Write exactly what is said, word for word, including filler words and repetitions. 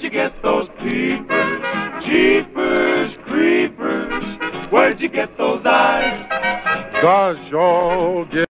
Where'd you get those peepers? Jeepers, creepers. Where'd you get those eyes? 'Cause you'll get